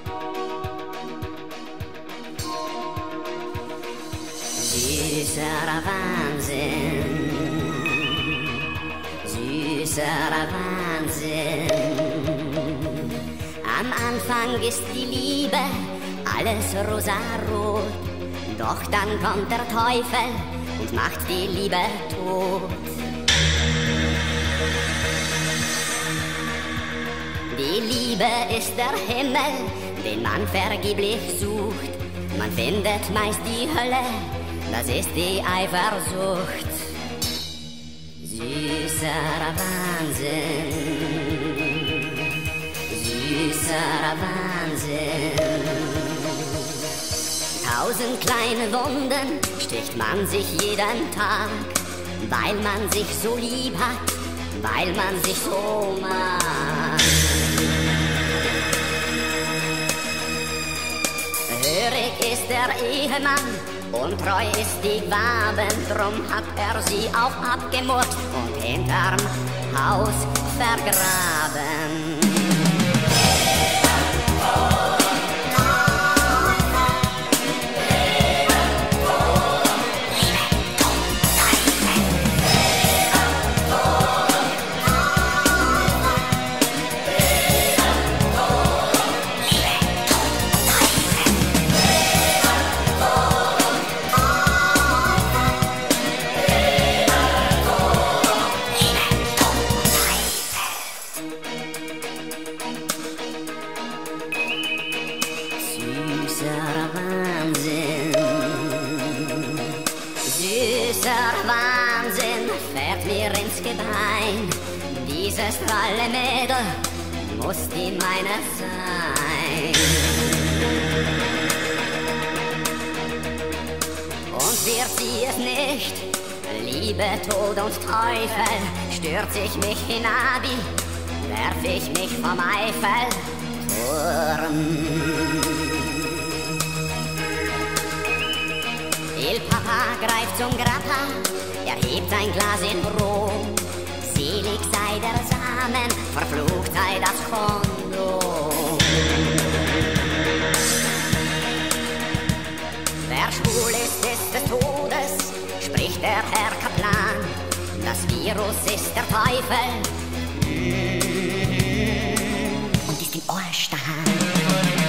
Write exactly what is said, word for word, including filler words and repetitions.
Süßer Wahnsinn, süßer Wahnsinn. Am Anfang ist die Liebe alles rosarot, doch dann kommt der Teufel und macht die Liebe tot. Die Liebe ist der Himmel, den man vergeblich sucht. Man findet meist die Hölle, das ist die Eifersucht. Süßer Wahnsinn, süßer Wahnsinn. Tausend kleine Wunden sticht man sich jeden Tag, weil man sich so lieb hat, weil man sich so mag. Hörig ist der Ehemann und treu ist die Waben, drum hat er sie auch abgemurkt und hinterm Haus vergraben. Süßer Wahnsinn, süßer Wahnsinn fährt mir ins Gebein. Dieses pralle Mädel muss die meine sein. Und wird sie es nicht, Liebe, Tod und Teufel, stürz ich mich hinab, werf ich mich vom Eiffelturm. Il Papa greift zum Grappa, er hebt ein Glas in Rom. Selig sei der Samen, verflucht sei das Kondom. Wer schwul ist, ist des Todes, spricht der Herr Kaplan. Das Virus ist der Teufel und ist im Ohrstein.